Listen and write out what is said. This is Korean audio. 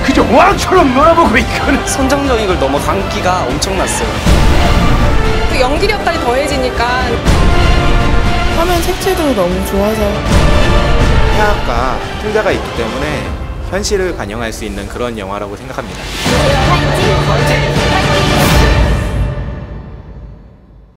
그저 왕처럼 놀아보고 있거든. 선정적인 걸 넘어 강기가 엄청났어요. 그 연기력까지 더해지니까 화면 색채도 너무 좋아서 해학과 풍자가 있기 때문에 현실을 반영할 수 있는 그런 영화라고 생각합니다. 화이팅! 화이팅!